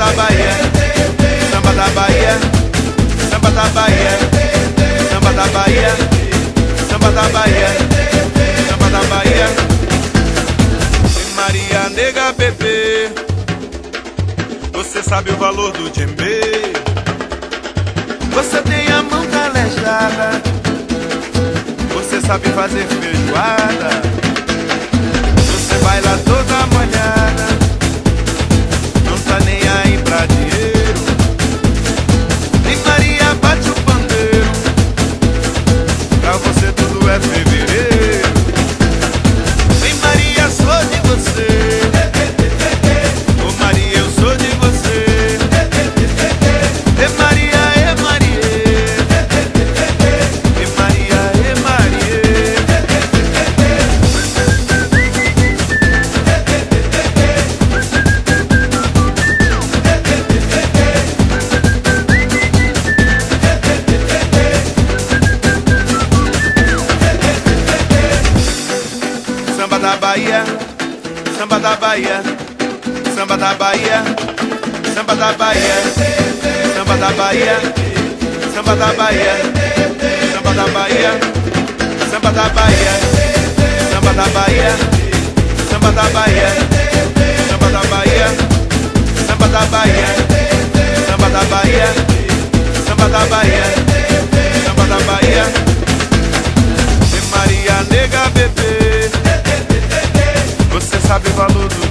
da Bahia, samba da Bahia, samba da Bahia, samba da Bahia, samba da Bahia, samba da Bahia. Maria nega bebê, você sabe o valor do djembe. Você tem a mão calejada, você sabe fazer feijoada. Você vai lá toda molhada, não tá nem aí pra dinheiro. E Maria bate o pandeiro, pra você tudo é fevereiro. Vem Maria, sou de você. Ô Maria, eu sou de você. E Maria, e Maria. E Maria, e Maria. Samba da Bahia, samba da Bahia, samba da Bahia, samba da Bahia, samba da Bahia, samba da Bahia, samba da Bahia, samba da Bahia, samba da Bahia, samba da Bahia, samba da Bahia, samba da Bahia, samba da Bahia, samba da Bahia, samba da Bahia. E Maria nega bebê, você sabe o valor do